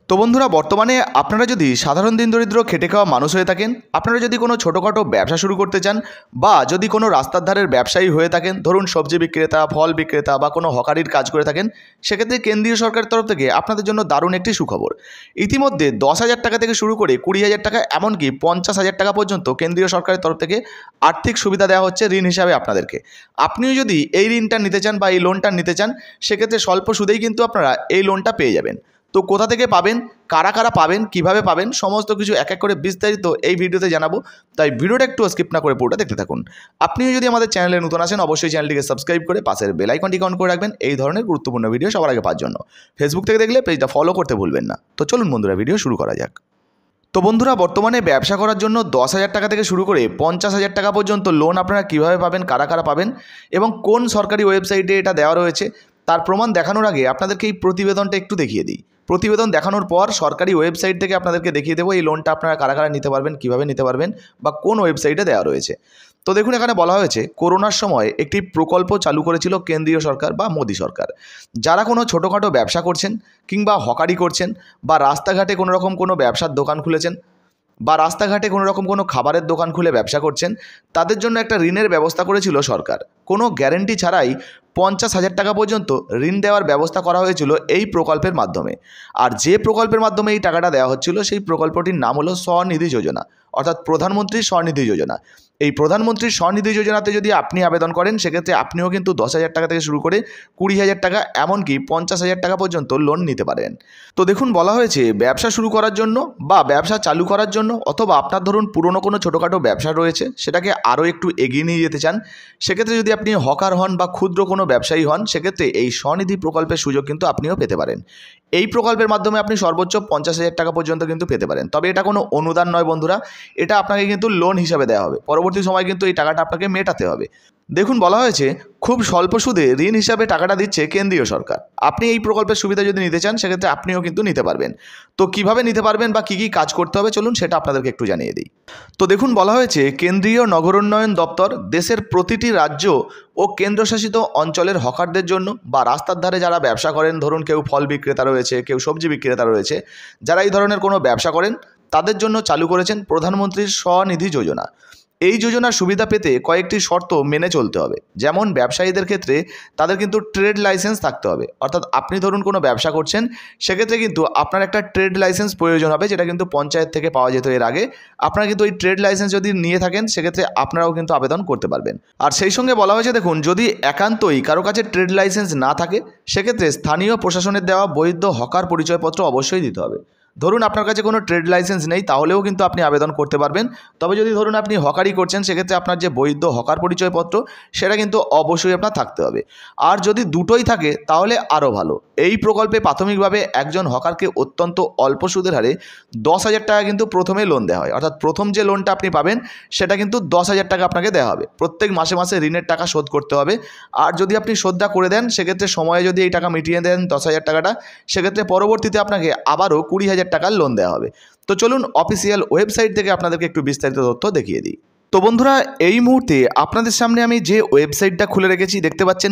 তো বন্ধুরা, বর্তমানে আপনারা যদি সাধারণ দিন দরিদ্র খেটে খাওয়া মানুষ হয়ে থাকেন, আপনারা যদি কোনো ছোটোখাটো ব্যবসা শুরু করতে চান, বা যদি কোনো রাস্তার ধারের ব্যবসায়ী হয়ে থাকেন, ধরুন সবজি বিক্রেতা, ফল বিক্রেতা বা কোনো হকারির কাজ করে থাকেন, সেক্ষেত্রে কেন্দ্রীয় সরকারের তরফ থেকে আপনাদের জন্য দারুণ একটি সুখবর। ইতিমধ্যে 10,000 টাকা থেকে শুরু করে 20,000 টাকা, এমনকি 50,000 টাকা পর্যন্ত কেন্দ্রীয় সরকারের তরফ থেকে আর্থিক সুবিধা দেওয়া হচ্ছে ঋণ হিসাবে আপনাদেরকে। আপনিও যদি এই ঋণটা নিতে চান বা এই লোনটা নিতে চান, সেক্ষেত্রে স্বল্প সুদেই কিন্তু আপনারা এই লোনটা পেয়ে যাবেন। তো কোথা থেকে পাবেন, কারা কারা পাবেন, কিভাবে পাবেন, সমস্ত কিছু এক এক করে বিস্তারিত এই ভিডিওতে জানাবো। তাই ভিডিওটা একটু স্কিপ না করে পুরোটা দেখতে থাকুন। আপনিও যদি আমাদের চ্যানেলে নতুন আসেন, অবশ্যই চ্যানেলটিকে সাবস্ক্রাইব করে পাশের বেল আইকনটি অন করে রাখবেন এই ধরনের গুরুত্বপূর্ণ ভিডিও সবার আগে পাওয়ার জন্য। ফেসবুক থেকে দেখলে পেজটা ফলো করতে ভুলবেন না। তো চলুন বন্ধুরা, ভিডিও শুরু করা যাক। তো বন্ধুরা, বর্তমানে ব্যবসা করার জন্য 10,000 টাকা থেকে শুরু করে 50,000 টাকা পর্যন্ত লোন আপনারা কীভাবে পাবেন, কারা কারা পাবেন এবং কোন সরকারি ওয়েবসাইটে এটা দেওয়া রয়েছে, তার প্রমাণ দেখানোর আগে আপনাদেরকে এই প্রতিবেদনটা একটু দেখিয়ে দিই। প্রতিবেদন দেখানোর পর সরকারি ওয়েবসাইট থেকে আপনাদেরকে দেখিয়ে দেবো এই লোনটা আপনারা কারা কারা নিতে পারবেন, কীভাবে নিতে পারবেন বা কোন ওয়েবসাইটে দেওয়া রয়েছে। তো দেখুন, এখানে বলা হয়েছে করোনার সময় একটি প্রকল্প চালু করেছিল কেন্দ্রীয় সরকার বা মোদী সরকার। যারা কোনো ছোটোখাটো ব্যবসা করছেন, কিংবা হকারি করছেন, বা রাস্তাঘাটে কোনো রকম কোনো ব্যবসার দোকান খুলেছেন, বা রাস্তাঘাটে কোনো রকম কোনো খাবারের দোকান খুলে ব্যবসা করছেন, তাদের জন্য একটা ঋণের ব্যবস্থা করেছিল সরকার। কোনো গ্যারেন্টি ছাড়াই 50,000 টাকা পর্যন্ত ঋণ দেওয়ার ব্যবস্থা করা হয়েছিল এই প্রকল্পের মাধ্যমে। আর যে প্রকল্পের মাধ্যমে এই টাকাটা দেওয়া হচ্ছিল, সেই প্রকল্পটির নাম হলো স্বনিধি যোজনা, অর্থাৎ প্রধানমন্ত্রী স্বনিধি যোজনা। এই প্রধানমন্ত্রী স্বনিধি যোজনাতে যদি আপনি আবেদন করেন, সেক্ষেত্রে আপনিও কিন্তু 10,000 টাকা থেকে শুরু করে 20,000 টাকা, এমনকি 50,000 টাকা পর্যন্ত লোন নিতে পারেন। তো দেখুন, বলা হয়েছে ব্যবসা শুরু করার জন্য বা ব্যবসা চালু করার জন্য, অথবা আপনার ধরুন পুরনো কোনো ছোটোখাটো ব্যবসা রয়েছে, সেটাকে আরও একটু এগিয়ে নিয়ে যেতে চান, সেক্ষেত্রে যদি আপনি হকার হন বা ক্ষুদ্র কোনো ব্যবসায়ী হন, সেক্ষেত্রে এই স্বনিধি প্রকল্পের সুযোগ কিন্তু আপনিও পেতে পারেন। এই প্রকল্পের মাধ্যমে আপনি সর্বোচ্চ 50,000 টাকা পর্যন্ত কিন্তু পেতে পারেন। তবে এটা কোনো অনুদান নয় বন্ধুরা, এটা আপনাকে কিন্তু লোন হিসাবে দেওয়া হবে। পরবর্তী সময় কিন্তু এই টাকাটা আপনাকে মেটাতে হবে। দেখুন, বলা হয়েছে খুব স্বল্প সুদে ঋণ হিসাবে টাকাটা দিচ্ছে কেন্দ্রীয় সরকার। আপনি এই প্রকল্পের সুবিধা যদি নিতে চান, সেক্ষেত্রে আপনিও কিন্তু নিতে পারবেন। তো কিভাবে নিতে পারবেন বা কী কী কাজ করতে হবে, চলুন সেটা আপনাদেরকে একটু জানিয়ে দিই। তো দেখুন, বলা হয়েছে কেন্দ্রীয় নগরোন্নয়ন দপ্তর দেশের প্রতিটি রাজ্য ও কেন্দ্রশাসিত অঞ্চলের হকারদের জন্য, বা রাস্তার ধারে যারা ব্যবসা করেন, ধরুন কেউ ফল বিক্রেতা রয়েছে, কেউ সবজি বিক্রেতা রয়েছে, যারা এই ধরনের কোনো ব্যবসা করেন, তাদের জন্য চালু করেছেন প্রধানমন্ত্রীর স্বনিধি যোজনা। এই যোজনার সুবিধা পেতে কয়েকটি শর্ত মেনে চলতে হবে। যেমন ব্যবসায়ীদের ক্ষেত্রে তাদের কিন্তু ট্রেড লাইসেন্স থাকতে হবে, অর্থাৎ আপনি ধরুন কোনো ব্যবসা করছেন, সেক্ষেত্রে কিন্তু আপনার একটা ট্রেড লাইসেন্স প্রয়োজন হবে, যেটা কিন্তু পঞ্চায়েত থেকে পাওয়া যেত এর আগে। আপনারা কিন্তু ওই ট্রেড লাইসেন্স যদি নিয়ে থাকেন, সেক্ষেত্রে আপনারাও কিন্তু আবেদন করতে পারবেন। আর সেই সঙ্গে বলা হয়েছে, দেখুন, যদি একান্তই কারো কাছে ট্রেড লাইসেন্স না থাকে, সেক্ষেত্রে স্থানীয় প্রশাসনের দেওয়া বৈধ হকার পরিচয়পত্র অবশ্যই দিতে হবে। ধরুন আপনার কাছে কোনো ট্রেড লাইসেন্স নেই, তাহলেও কিন্তু আপনি আবেদন করতে পারবেন। তবে যদি ধরুন আপনি হকারি করছেন, সেক্ষেত্রে আপনার যে বৈধ হকার পরিচয়পত্র, সেটা কিন্তু অবশ্যই আপনার থাকতে হবে। আর যদি দুটোই থাকে, তাহলে আরও ভালো। এই প্রকল্পে প্রাথমিকভাবে একজন হকারকে অত্যন্ত অল্প সুদের হারে 10,000 টাকা কিন্তু প্রথমে লোন দেওয়া হয়। অর্থাৎ প্রথম যে লোনটা আপনি পাবেন, সেটা কিন্তু 10,000 টাকা আপনাকে দেওয়া হবে। প্রত্যেক মাসে মাসে ঋণের টাকা শোধ করতে হবে। আর যদি আপনি শোধটা করে দেন, সেক্ষেত্রে সময়ে যদি এই টাকা মিটিয়ে দেন 10,000 টাকাটা, সেক্ষেত্রে পরবর্তীতে আপনাকে আবারও 20,000 টাকার লোন দেওয়া হবে। তো চলুন অফিসিয়াল ওয়েবসাইট থেকে আপনাদেরকে একটু বিস্তারিত তথ্য দেখিয়ে দিই। তো বন্ধুরা, এই মুহূর্তে আপনাদের সামনে আমি যে ওয়েবসাইটটা খুলে রেখেছি, দেখতে পাচ্ছেন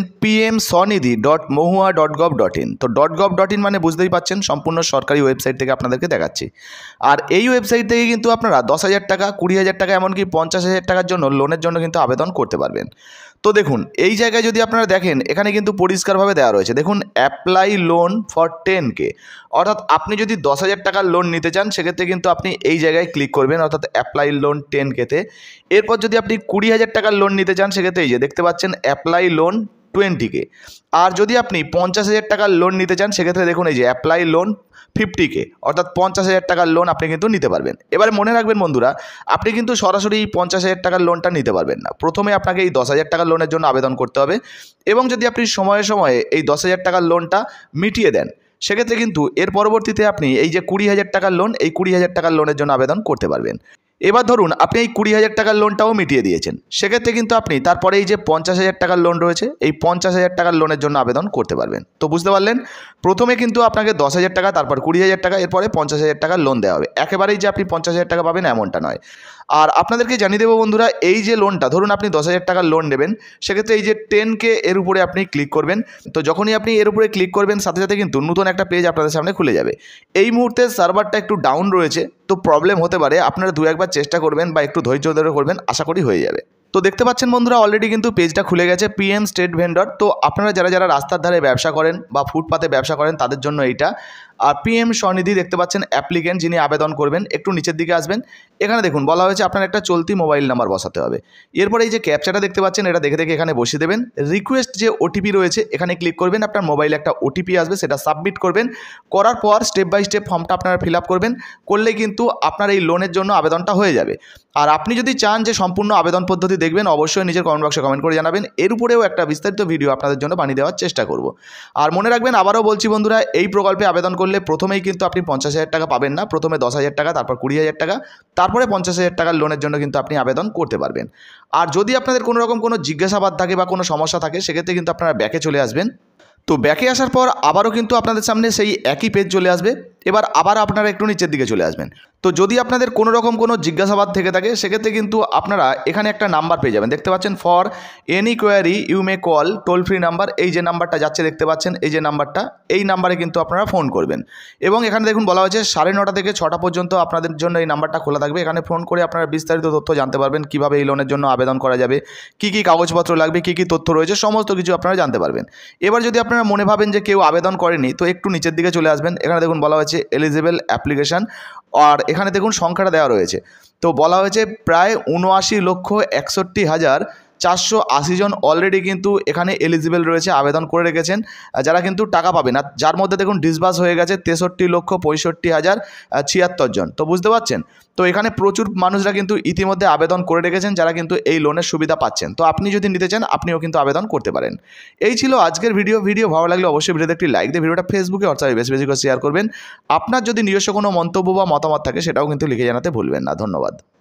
pmswanidhi.mohua.gov.in। তো .gov.in মানে বুঝতেই পাচ্ছেন, সম্পূর্ণ সরকারি ওয়েবসাইট থেকে আপনাদেরকে দেখাচ্ছি। আর এই ওয়েবসাইট থেকে কিন্তু আপনারা 10,000 টাকা, 20,000 টাকা, এমনকি 50,000 টাকার জন্য লোনের জন্য কিন্তু আবেদন করতে পারবেন। তো দেখুন, এই জায়গায় যদি আপনারা দেখেন, এখানে কিন্তু পরিষ্কারভাবে দেওয়া রয়েছে। দেখুন, অ্যাপ্লাই লোন ফর 10K, অর্থাৎ আপনি যদি 10,000 টাকার লোন নিতে চান, সেক্ষেত্রে কিন্তু আপনি এই জায়গায় ক্লিক করবেন, অর্থাৎ অ্যাপ্লাই লোন 10K-তে। এরপর যদি আপনি 20,000 টাকার লোন নিতে চান, সেক্ষেত্রে এই যে দেখতে পাচ্ছেন অ্যাপ্লাই লোন 20K। আর যদি আপনি 50,000 টাকার লোন নিতে চান, সেক্ষেত্রে দেখুন এই যে অ্যাপ্লাই লোন 50K, অর্থাৎ 50,000 টাকার লোন আপনি কিন্তু নিতে পারবেন। এবারে মনে রাখবেন বন্ধুরা, আপনি কিন্তু সরাসরি এই 50,000 টাকার লোনটা নিতে পারবেন না। প্রথমে আপনাকে এই 10,000 টাকার লোনের জন্য আবেদন করতে হবে, এবং যদি আপনি সময়ে সময়ে এই 10,000 টাকার লোনটা মিটিয়ে দেন, সেক্ষেত্রে কিন্তু এর পরবর্তীতে আপনি এই যে 20,000 টাকার লোন, এই 20,000 টাকার লোনের জন্য আবেদন করতে পারবেন। এবার ধরুন আপনি এই 20,000 টাকার লোনটাও মিটিয়ে দিয়েছেন, সেক্ষেত্রে কিন্তু আপনি তারপরে এই যে 50,000 টাকার লোন রয়েছে, এই 50,000 টাকার লোনের জন্য আবেদন করতে পারবেন। তো বুঝতে পারলেন, প্রথমে কিন্তু আপনাকে 10,000 টাকা, তারপর 20,000 টাকা, এরপরে 50,000 টাকার লোন দেওয়া হবে। একেবারেই যে আপনি 50,000 টাকা পাবেন এমনটা নয়। আর আপনাদেরকে জানিয়ে দেবো বন্ধুরা, এই যে লোনটা, ধরুন আপনি 10,000 টাকার লোন নেবেন, সেক্ষেত্রে এই যে 10K এর উপরে আপনি ক্লিক করবেন। তো যখনই আপনি এর উপরে ক্লিক করবেন, সাথে সাথে কিন্তু নতুন একটা পেজ আপনাদের সামনে খুলে যাবে। এই মুহূর্তে সার্ভারটা একটু ডাউন রয়েছে, তো প্রবলেম হতে পারে, আপনারা দু একবার চেষ্টা করবেন বা একটু ধৈর্য ধরে করবেন, আশা করি হয়ে যাবে। তো দেখতে পাচ্ছেন বন্ধুরা, অলরেডি কিন্তু পেজটা খুলে গেছে, PM স্টেট ভেন্ডর। তো আপনারা যারা যারা রাস্তার ধারে ব্যবসা করেন বা ফুটপাতে ব্যবসা করেন তাদের জন্য এইটা। আর PM স্বনিধি দেখতে পাচ্ছেন অ্যাপ্লিকেন্ট যিনি আবেদন করবেন, একটু নিচের দিকে আসবেন, এখানে দেখুন বলা হয়েছে আপনার একটা চলতি মোবাইল নাম্বার বসাতে হবে। এরপরে এই যে ক্যাপচাটা দেখতে পাচ্ছেন, এটা দেখে দেখে এখানে বসিয়ে দেবেন। রিকোয়েস্ট যে OTP রয়েছে এখানে ক্লিক করবেন, আপনার মোবাইলে একটা OTP আসবে, সেটা সাবমিট করবেন। করার পর স্টেপ বাই স্টেপ ফর্মটা আপনারা ফিল আপ করবেন, করলে কিন্তু আপনার এই লোনের জন্য আবেদনটা হয়ে যাবে। আর আপনি যদি চান যে সম্পূর্ণ আবেদন পদ্ধতি দেখবেন, অবশ্যই নিজের কমেন্ট বক্সে কমেন্ট করে জানাবেন। এর উপরেও একটা বিস্তারিত ভিডিও আপনাদের জন্য বানিয়ে দেওয়ার চেষ্টা করব। আর মনে রাখবেন, আবারও বলছি বন্ধুরা, এই প্রকল্পে আবেদন করলে প্রথমেই কিন্তু আপনি 50,000 টাকা পাবেন না, প্রথমে 10,000 টাকা, তারপর 20,000 টাকা, তারপরে 50,000 টাকার লোনের জন্য কিন্তু আপনি আবেদন করতে পারবেন। আর যদি আপনাদের কোনো রকম কোনো জিজ্ঞাসাবাদ থাকে বা কোনো সমস্যা থাকে, সেক্ষেত্রে কিন্তু আপনারা ব্যাকে চলে আসবেন। তো ব্যাকে আসার পর আবারও কিন্তু আপনাদের সামনে সেই একই পেজ চলে আসবে। এবার আবার আপনারা একটু নিচের দিকে চলে আসবেন। তো যদি আপনাদের কোনো রকম কোনো জিজ্ঞাসাবাদ থেকে থাকে, সেক্ষেত্রে কিন্তু আপনারা এখানে একটা নাম্বার পেয়ে যাবেন, দেখতে পাচ্ছেন, for any query you may call toll free number. এই যে নাম্বারটা যাচ্ছে দেখতে পাচ্ছেন, এই যে নাম্বারটা, এই নাম্বারে কিন্তু আপনারা ফোন করবেন। এবং এখানে দেখুন বলা হয়েছে 9:30 থেকে 6টা পর্যন্ত আপনাদের জন্য এই নাম্বারটা খোলা থাকবে। এখানে ফোন করে আপনারা বিস্তারিত তথ্য জানতে পারবেন, কীভাবে এই লোনের জন্য আবেদন করা যাবে, কী কী কাগজপত্র লাগবে, কী কী তথ্য রয়েছে, সমস্ত কিছু আপনারা জানতে পারবেন। এবার যদি আপনারা মনে ভাবেন যে কেউ আবেদন করেনি, তো একটু নিচের দিকে চলে আসবেন। এখানে দেখুন বলা হয়েছে এলিজিবল অ্যাপ্লিকেশান, আর এখানে দেখুন সংখ্যাটা দেওয়া রয়েছে। তো বলা হয়েছে প্রায় 79,61,480 জন অলরেডি কিন্তু এখানে এলিজিবল রয়েছে, আবেদন করে রেখেছেন, যারা কিন্তু টাকা পাবেন। আর যার মধ্যে দেখুন ডিসবার্স হয়ে গেছে 63,65,076 জন। তো বুঝতে পারছেন, তো এখানে প্রচুর মানুষরা কিন্তু ইতিমধ্যে আবেদন করে রেখেছেন, যারা কিন্তু এই লোনের সুবিধা পাচ্ছেন। তো আপনি যদি নিতে চান, আপনিও কিন্তু আবেদন করতে পারেন। এই ছিল আজকের ভিডিও ভালো লাগলে অবশ্যই ভিডিওতে একটি লাইক দিয়ে ভিডিওটা ফেসবুকে হোয়াটসঅ্যাপে বেশি বেশি করে শেয়ার করবেন। আপনার যদি নিজস্ব কোনো মন্তব্য বা মতামত থাকে, সেটাও কিন্তু লিখে জানাতে ভুলবেন না। ধন্যবাদ।